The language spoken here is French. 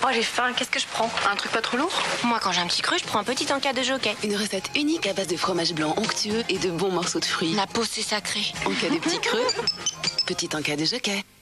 Oh, j'ai faim, qu'est-ce que je prends? Un truc pas trop lourd? Moi, quand j'ai un petit creux, je prends un petit encas de Jockey. Une recette unique à base de fromage blanc onctueux et de bons morceaux de fruits. La peau, c'est sacré. En cas de petits creux, petit encas de Jockey.